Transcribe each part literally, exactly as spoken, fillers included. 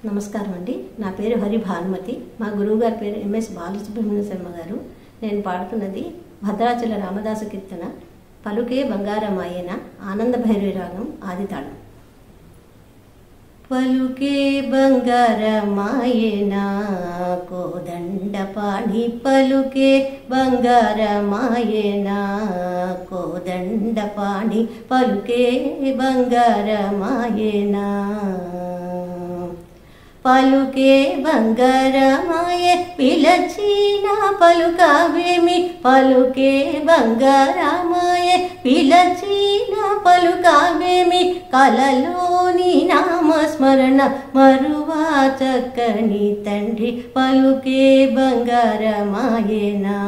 నమస్కారం అండి. నా పేరు హరి భానుమతి. మా గురువు గారి పేరు ఎంఎస్ బాలసుబ్రహ్మణ్య శర్మ గారు. నేను పాడుతున్నది భద్రాచల రామదాస కీర్తన పలుకే బంగారమాయన ఆనంద భైరవి రాగం ఆదితాళం. పలుకే బంగారమాయన కోదండపాణి పలుకే బంగారమాయన కోదండపాణి పలుకే బంగారమాయన పలుకే బంగారమాయే పిలచిన పలుకావేమి పలుకే బంగారమాయే పిలచిన పలుకావేమి కలలోని నామస్మరణ మరువా చక్కని తండ్రి పలుకే బంగారమాయేనా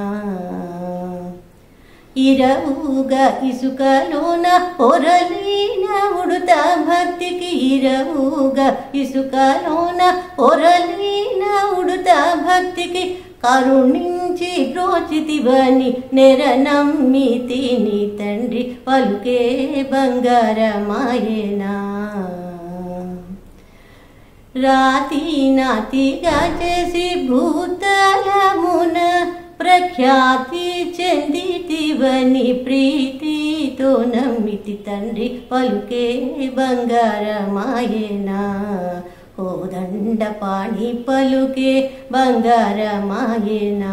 ఇరవుగా ఇసుకలోన పొరలిన ఉడుత భక్తికి ఇరవుగా ఇసుకలోన పొరలిన ఉడుత భక్తికి కరుణించి బ్రోచితివని నెరనమ్మితిని తండ్రి పలుకే బంగారమాయేనా రాతి నాతిగా చేసి భూతలమున ప్రఖ్యాతి చెందితివని ప్రీతితో నమ్మితి తండ్రి పలుకే బంగారమాయేనా కోదండపాణి పలుకే బంగారమాయేనా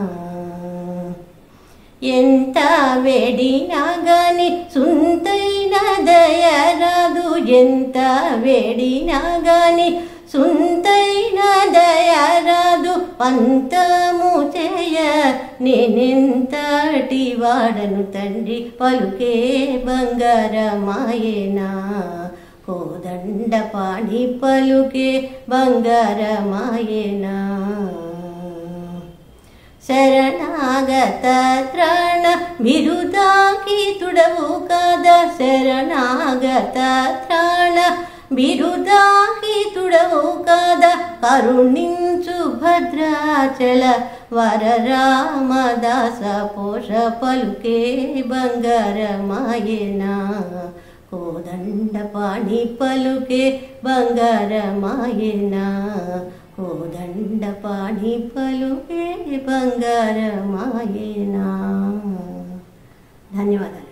ఎంత వేడినా గాని సుంతైన దయరాదు ఎంత వేడినా గాని సుంతైన దయరాదు పంతము చేయ నేనెంతటి వాడను తండ్రి పలుకే బంగారమాయేనా కోదండపాణి పలుకే బంగారమాయేనా శరణాగత త్రాణ బిరుదాకి తుడవు కాదా శరణాగత త్రాణ బిరుదాకి తుడవు కాదా కరుణించు భద్రాచల వరరామదాస పోష పలుకే బంగారమాయేనా కోదండపాణి పలుకే బంగారమాయేనా కోదండపాణి పలుకే బంగారమాయేనా. ధన్యవాదాలు.